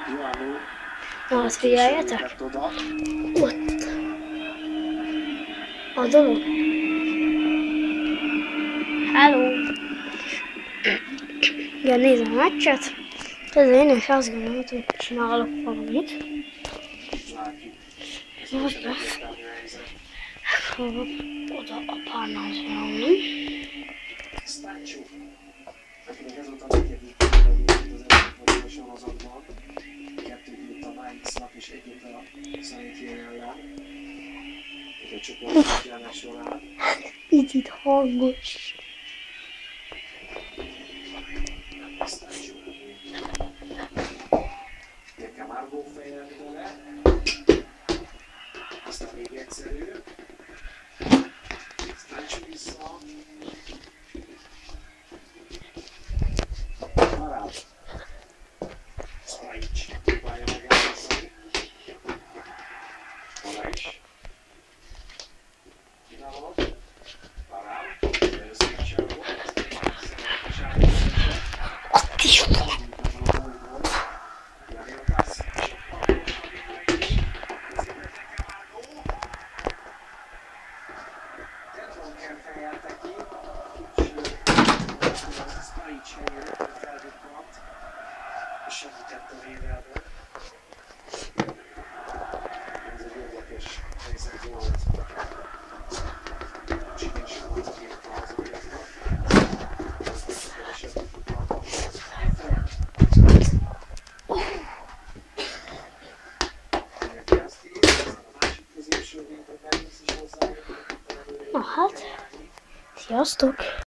Na, azt figyeljetek! Ott a dolog. Hello! Ja, nézem a meccset. Tehát én is azt gondolom, hogy csinálok valamit. Most lesz. Oda a párnához valami. Akinek ez volt a negyedik az európai sorozatban, 2 írt a Mainznak és 1 írt a Saint-Étienne ellen. A csoportjának során. Picit hangos. De Camargo fejlődőre. Aztán még egyszerű. Stanchu vissza. Marad. Spajic próbálja megállítani. Oda is. Kínálod. Marad. Először a csávó. Ott is van. Segített a védelmet. Ez egy érdekes helyzet volt. Csinos volt a két hazaiaknak. Ezt keveset tudnak. Kezdi, a másik középső végre Dennis is hozzájött. Na hát, sziasztok!